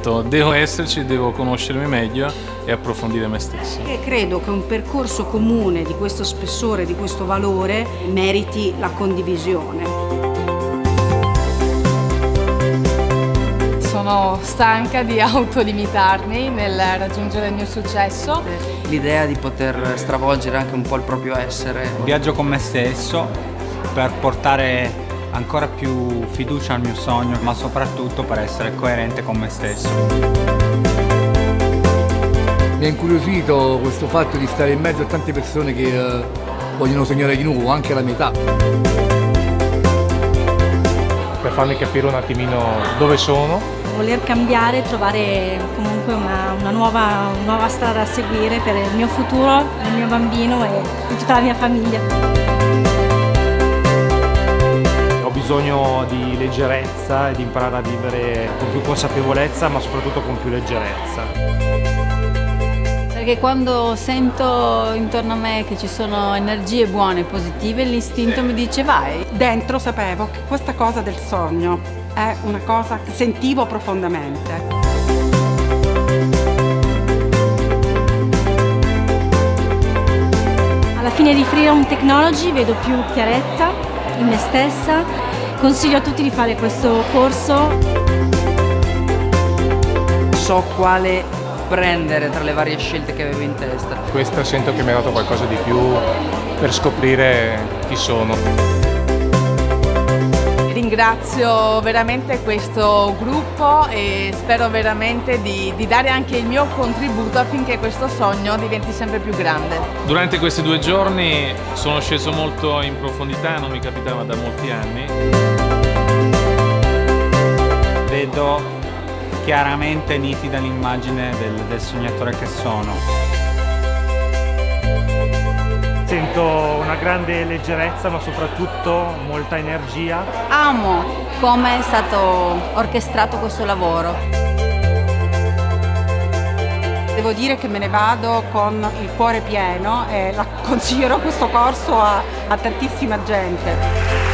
detto devo esserci, devo conoscermi meglio e approfondire me stesso. E credo che un percorso comune di questo spessore, di questo valore, meriti la condivisione. Sono stanca di autolimitarmi nel raggiungere il mio successo. L'idea di poter stravolgere anche un po' il proprio essere. Viaggio con me stesso per portare ancora più fiducia al mio sogno, ma soprattutto per essere coerente con me stesso. Mi ha incuriosito questo fatto di stare in mezzo a tante persone che vogliono sognare di nuovo, anche la metà. Per farmi capire un attimino dove sono. Voler cambiare, trovare comunque una nuova strada a seguire per il mio futuro, il mio bambino e tutta la mia famiglia. Ho bisogno di leggerezza e di imparare a vivere con più consapevolezza, ma soprattutto con più leggerezza. Perché quando sento intorno a me che ci sono energie buone e positive, l'istinto mi dice vai. Dentro sapevo che questa cosa del sogno è una cosa che sentivo profondamente. Alla fine di Freedom Technology vedo più chiarezza in me stessa. Consiglio a tutti di fare questo corso. So quale prendere tra le varie scelte che avevo in testa. Questo sento che mi ha dato qualcosa di più per scoprire chi sono. Ringrazio veramente questo gruppo e spero veramente di dare anche il mio contributo affinché questo sogno diventi sempre più grande. Durante questi 2 giorni sono sceso molto in profondità, non mi capitava da molti anni. Vedo chiaramente nitida l'immagine del sognatore che sono. Sento una grande leggerezza, ma soprattutto molta energia. Amo come è stato orchestrato questo lavoro. Devo dire che me ne vado con il cuore pieno e consiglierò questo corso a tantissima gente.